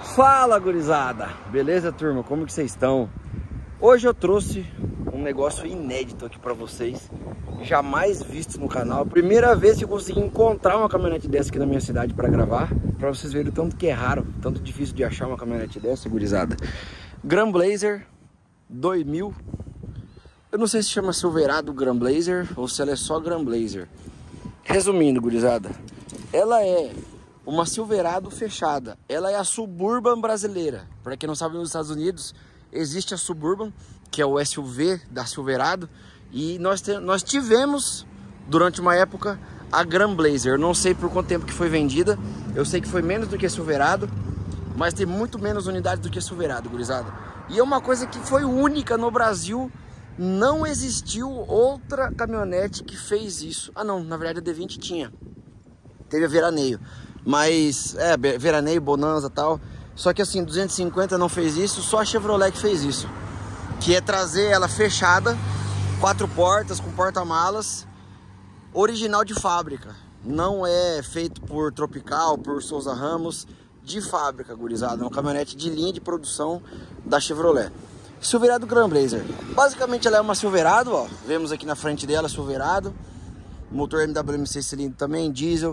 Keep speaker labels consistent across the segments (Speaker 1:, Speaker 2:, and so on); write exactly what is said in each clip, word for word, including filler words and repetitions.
Speaker 1: Fala, gurizada! Beleza, turma? Como que vocês estão? Hoje eu trouxe um negócio inédito aqui pra vocês, jamais visto no canal. Primeira vez que eu consegui encontrar uma caminhonete dessa aqui na minha cidade pra gravar, pra vocês verem o tanto que é raro, tanto difícil de achar uma caminhonete dessa, gurizada. Grand Blazer dois mil. Eu não sei se chama Silverado Grand Blazer ou se ela é só Grand Blazer. Resumindo, gurizada, ela é uma Silverado fechada. Ela é a Suburban brasileira. Para quem não sabe, nos Estados Unidos existe a Suburban, que é o S U V da Silverado. E nós, te, nós tivemos, durante uma época, a Grand Blazer. Eu não sei por quanto tempo que foi vendida. Eu sei que foi menos do que a Silverado, mas tem muito menos unidades do que a Silverado, gurizada. E é uma coisa que foi única no Brasil. Não existiu outra caminhonete que fez isso. Ah não, na verdade a D vinte tinha. Teve a Veraneio. Mas, é, Veraneio, Bonanza e tal. Só que assim, duzentos e cinquenta não fez isso, só a Chevrolet que fez isso. Que é trazer ela fechada, quatro portas, com porta-malas, original de fábrica. Não é feito por Tropical, por Souza Ramos, de fábrica, gurizada. É uma caminhonete de linha de produção da Chevrolet. Silverado Grand Blazer. Basicamente ela é uma Silverado, ó. Vemos aqui na frente dela, Silverado. Motor M W M seis cilindros também, diesel.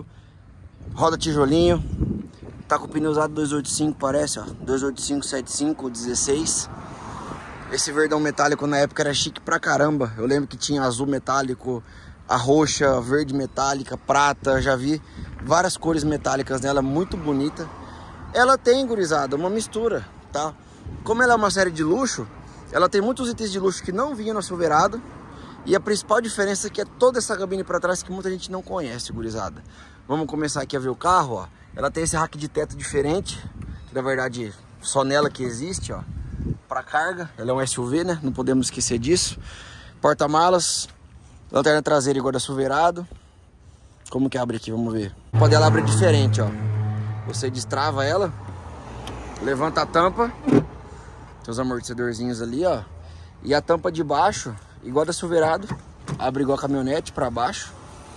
Speaker 1: Roda tijolinho. Tá com o pneu usado dois oito cinco, parece, ó. dois oito cinco, setenta e cinco, dezesseis. Esse verdão metálico na época era chique pra caramba. Eu lembro que tinha azul metálico, a roxa, verde metálica, prata. Já vi várias cores metálicas nela, muito bonita. Ela tem, gurizada, uma mistura, tá? Como ela é uma série de luxo, ela tem muitos itens de luxo que não vinham na Silverado. E a principal diferença é que é toda essa cabine para trás que muita gente não conhece, gurizada. Vamos começar aqui a ver o carro, ó. Ela tem esse rack de teto diferente, que na verdade só nela que existe, ó. Para carga, ela é um S U V, né? Não podemos esquecer disso. Porta-malas, lanterna traseira igual da Silverado. Como que abre aqui? Vamos ver. O pó dela abre diferente, ó. Você destrava ela, levanta a tampa, tem os amortecedorzinhos ali, ó. E a tampa de baixo, igual da Silverado, abre igual a caminhonete para baixo.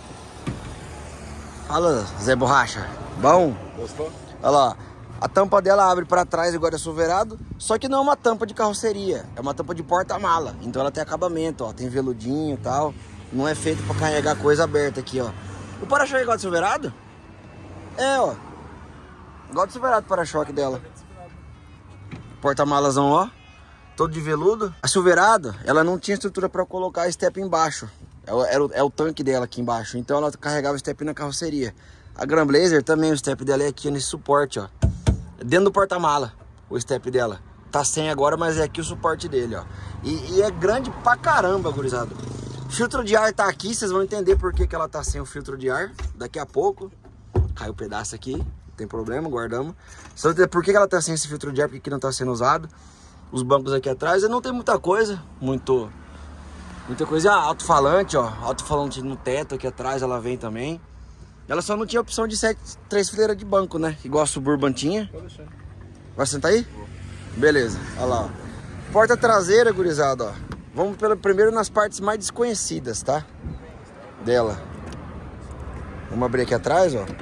Speaker 1: Fala, Zé Borracha. Bom?
Speaker 2: Gostou?
Speaker 1: Olha lá. A tampa dela abre para trás igual da Silverado, só que não é uma tampa de carroceria, é uma tampa de porta-mala. Então ela tem acabamento, ó, tem veludinho e tal. Não é feito para carregar coisa aberta aqui, ó. O para-choque é igual da Silverado? É, ó. Igual do Silverado o para-choque dela. Porta-malazão, ó. Todo de veludo. A Silverado, ela não tinha estrutura para colocar a step embaixo. É o, é, o, é o tanque dela aqui embaixo. Então ela carregava o step na carroceria. A Grand Blazer também, o step dela é aqui nesse suporte, ó. Dentro do porta-mala, o step dela. Tá sem agora, mas é aqui o suporte dele, ó. E, e é grande pra caramba, gurizada. Filtro de ar tá aqui, vocês vão entender por que, que ela tá sem o filtro de ar. Daqui a pouco. Caiu um pedaço aqui, não tem problema, guardamos. Vocês vão entender por que, que ela tá sem esse filtro de ar, porque que não tá sendo usado. Os bancos aqui atrás, não tem muita coisa, muito... Muita coisa, ah, alto-falante, ó. Alto-falante no teto aqui atrás, ela vem também. Ela só não tinha opção de sete, três fileiras de banco, né? Igual a Suburban tinha. Vai sentar aí? Beleza, olha lá, ó. Porta traseira, gurizada, ó. Vamos pelo, primeiro nas partes mais desconhecidas, tá? Dela. Vamos abrir aqui atrás, ó.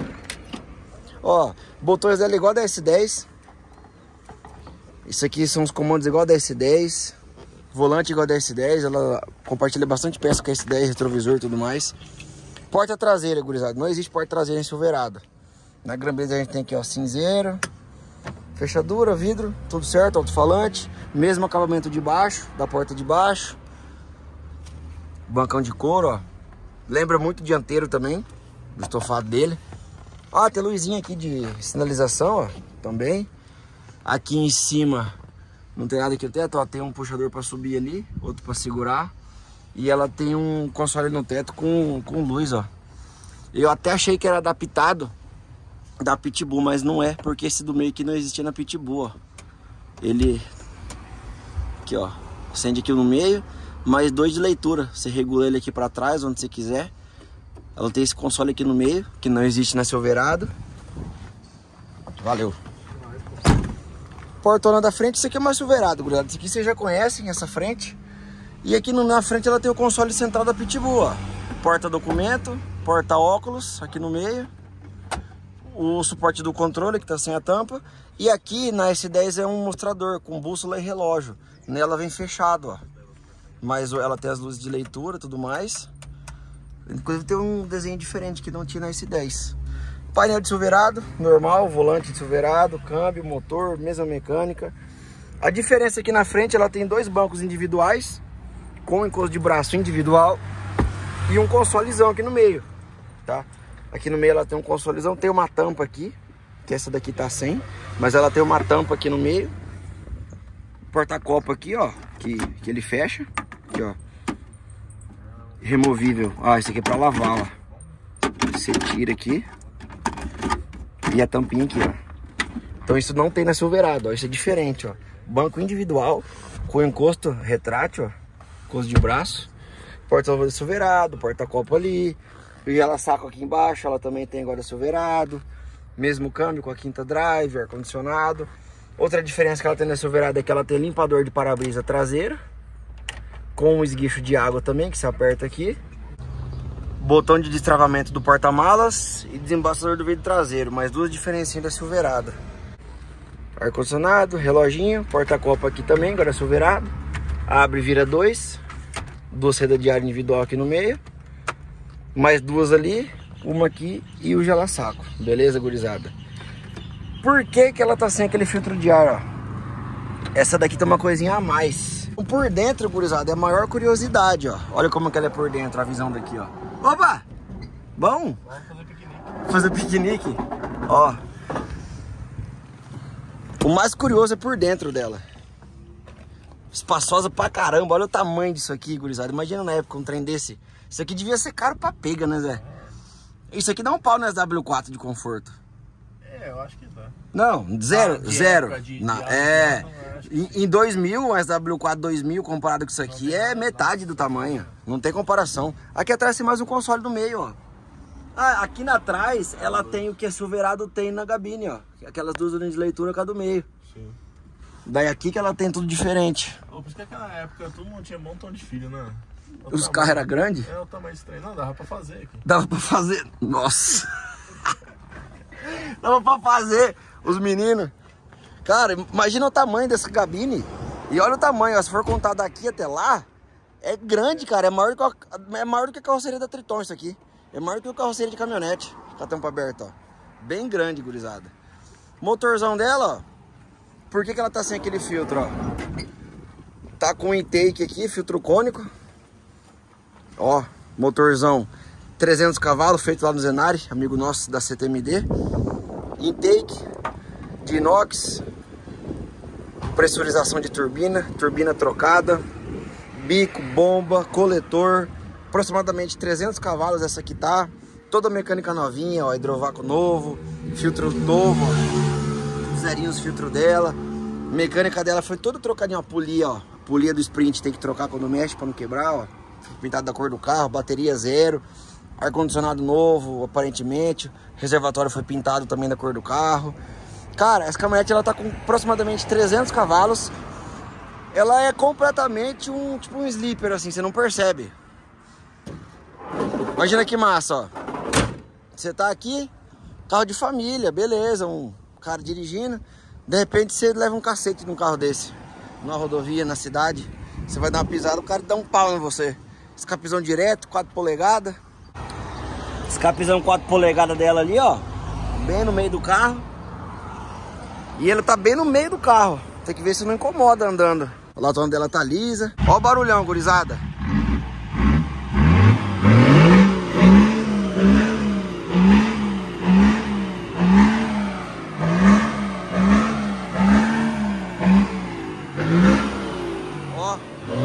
Speaker 1: Ó, botões dela igual da S dez. Isso aqui são os comandos igual da S dez. Volante igual da S dez. Ela compartilha bastante peça com a S dez, retrovisor e tudo mais. Porta traseira, gurizada. Não existe porta traseira em Silverado. Na Grand Blazer a gente tem aqui, ó, cinzeiro. Fechadura, vidro, tudo certo, alto-falante. Mesmo acabamento de baixo, da porta de baixo. Bancão de couro, ó. Lembra muito o dianteiro também, do estofado dele. Ó, tem luzinha aqui de sinalização, ó, também. Aqui em cima não tem nada aqui no teto, ó. Tem um puxador para subir ali, outro para segurar. E ela tem um console no teto com, com luz, ó. Eu até achei que era adaptado da Pitbull, mas não é, porque esse do meio aqui não existia na Pitbull, ó. Ele... Aqui, ó. Acende aqui no meio, mais dois de leitura. Você regula ele aqui para trás, onde você quiser. Ela tem esse console aqui no meio, que não existe na Silverado. Valeu. Portona da frente, isso aqui é mais Silverado, gurizada. Isso aqui vocês já conhecem, essa frente. E aqui no, na frente ela tem o console central da Pitbull, ó. Porta documento, porta óculos, aqui no meio. o suporte do controle que tá sem a tampa. E aqui na S dez é um mostrador com bússola e relógio. Nela vem fechado, ó. Mas ela tem as luzes de leitura e tudo mais. Inclusive tem um desenho diferente que não tinha na S dez. Painel de silverado, normal, volante de silverado, câmbio, motor, mesma mecânica. A diferença aqui na frente, ela tem dois bancos individuais, com encosto de braço individual e um consolezão aqui no meio, tá? Aqui no meio ela tem um consolezão, tem uma tampa aqui, que essa daqui tá sem, mas ela tem uma tampa aqui no meio. Porta-copo aqui, ó, que, que ele fecha, aqui, ó. Removível. Ah, isso aqui é pra lavar, ó. Você tira aqui. E a tampinha aqui, ó. Então isso não tem na Silverado, ó. Isso é diferente, ó. Banco individual, com encosto retrátil, ó. Encosto de braço. Porta-salva de Silverado, porta-copo ali. E ela saco aqui embaixo, ela também tem agora Silverado. Mesmo câmbio com a quinta drive, ar-condicionado. Outra diferença que ela tem na Silverado é que ela tem limpador de para-brisa traseiro. Com um esguicho de água também, que se aperta aqui. Botão de destravamento do porta-malas e desembaçador do vidro traseiro. Mais duas diferencinhas da Silverado. Ar-condicionado, reloginho, porta-copo aqui também, agora é Silverado. Abre e vira dois. Duas saídas de ar individual aqui no meio. Mais duas ali, uma aqui e o gela-saco. Beleza, gurizada? Por que que ela tá sem aquele filtro de ar, ó? Essa daqui tem uma coisinha a mais. Por dentro, gurizada, é a maior curiosidade, ó. Olha como que ela é por dentro, a visão daqui, ó. Opa! Bom?
Speaker 2: Vamos fazer piquenique.
Speaker 1: Fazer piquenique. Ó. O mais curioso é por dentro dela. Espaçosa pra caramba. Olha o tamanho disso aqui, gurizada. Imagina na época um trem desse. Isso aqui devia ser caro pra pega, né, Zé? Isso aqui dá um pau no S W quatro de conforto.
Speaker 2: É, eu acho que dá.
Speaker 1: Não, zero,
Speaker 2: Ah, de
Speaker 1: zero.
Speaker 2: época, de-
Speaker 1: Na,
Speaker 2: de
Speaker 1: é,
Speaker 2: alto, eu acho
Speaker 1: em, em dois mil, o S W quatro dois mil comparado com isso aqui é metade do tamanho. Não tem comparação. Aqui atrás tem mais um console do meio, ó. Ah, aqui na trás ela tem o que a Silverado tem na gabine, ó. Aquelas duas linhas de leitura com a do meio.
Speaker 2: Sim.
Speaker 1: Daí aqui que ela tem tudo diferente.
Speaker 2: Oh, por isso que naquela época todo mundo tinha um montão de filho, né? O
Speaker 1: Os
Speaker 2: tamanho-
Speaker 1: carros eram grandes?
Speaker 2: É, o tamanho estranho. Não, dava pra fazer aqui.
Speaker 1: Dava pra fazer. Nossa! Dava pra fazer os meninos. Cara, imagina o tamanho dessa cabine. E olha o tamanho, ó, se for contar daqui até lá, é grande, cara. É maior, do que a, é maior do que a carroceria da Triton isso aqui. É maior do que a carroceria de caminhonete. Com a tampa aberta, ó. Bem grande, gurizada. Motorzão dela, ó. Por que que ela tá sem aquele filtro, ó? Tá com intake aqui, filtro cônico. Ó, motorzão trezentos cavalos, feito lá no Zenari, amigo nosso da C T M D. Intake de inox. Pressurização de turbina, turbina trocada. Bico, bomba, coletor. Aproximadamente trezentos cavalos essa aqui tá. Toda mecânica novinha, ó, hidrovácuo novo, filtro novo, ó. Zerinho os filtros dela. Mecânica dela foi toda trocadinha, ó, polia, ó. A polia do Sprint tem que trocar quando mexe pra não quebrar, ó. Pintado da cor do carro, bateria zero. Ar-condicionado novo, aparentemente. Reservatório foi pintado também da cor do carro. Cara, essa caminhonete ela tá com aproximadamente trezentos cavalos. Ela é completamente um, tipo um sleeper, assim, você não percebe. Imagina que massa, ó. Você tá aqui, carro de família, beleza, um cara dirigindo. De repente você leva um cacete num carro desse. Numa rodovia, na cidade. Você vai dar uma pisada, o cara dá um pau em você. Escapizão direto, quatro polegadas. Escapizão quatro polegadas dela ali, ó. Bem no meio do carro. E ela tá bem no meio do carro. Tem que ver se não incomoda andando. A latona dela tá lisa. Ó o barulhão, gurizada. Ó.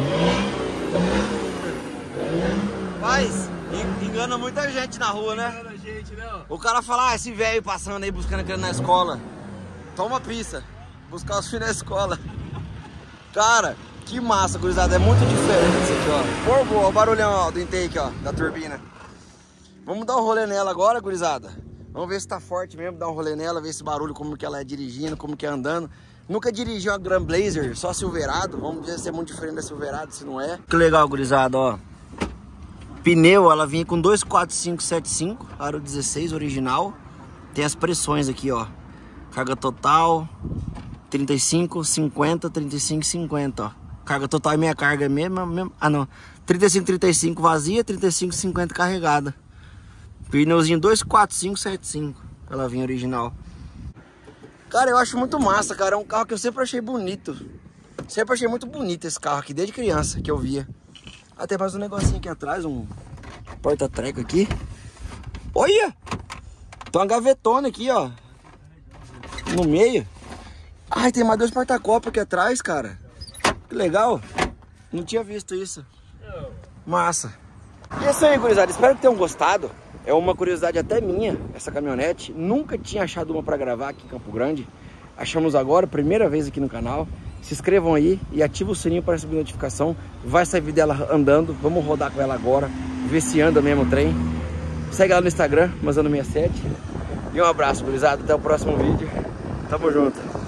Speaker 1: Mas engana muita gente na rua, né?
Speaker 2: Engana a gente, né?
Speaker 1: O cara fala, ah, esse velho passando aí buscando aquele na escola. Toma pizza. Buscar os filhos na escola. Cara, que massa, gurizada. É muito diferente isso aqui, ó. Pô, boa, o barulhão, ó, do intake, ó, da turbina. Vamos dar um rolê nela agora, gurizada. Vamos ver se tá forte mesmo, dar um rolê nela, ver esse barulho, como que ela é dirigindo, como que é andando. Nunca dirigi uma Grand Blazer, só Silverado. Vamos ver se é muito diferente da Silverado, se não é. Que legal, gurizada, ó. Pneu, ela vinha com dois quatro cinco sete cinco, aro dezesseis original. Tem as pressões aqui, ó. Carga total, trinta e cinco, cinquenta, trinta e cinco, cinquenta, ó. Carga total e minha carga é mesmo, mesmo. Ah, não. trinta e cinco, trinta e cinco vazia, trinta e cinco, cinquenta carregada. Pneuzinho dois quatro cinco sete cinco. Ela vinha original. Cara, eu acho muito massa, cara. É um carro que eu sempre achei bonito. Sempre achei muito bonito esse carro aqui, desde criança que eu via. Até mais um negocinho aqui atrás, um porta-treco aqui. Olha! Tem uma gavetona aqui, ó. No meio. Ai, tem mais dois porta-copos aqui atrás, cara. Que legal. Não tinha visto isso. Massa. E é isso aí, gurizada. Espero que tenham gostado. É uma curiosidade até minha, essa caminhonete. Nunca tinha achado uma pra gravar aqui em Campo Grande. Achamos agora, primeira vez aqui no canal. Se inscrevam aí e ativa o sininho para receber notificação. Vai sair vídeo dela andando. Vamos rodar com ela agora. Ver se anda mesmo o trem. Segue lá no Instagram, Manzano sessenta e sete. E um abraço, gurizada. Até o próximo vídeo. Tamo junto.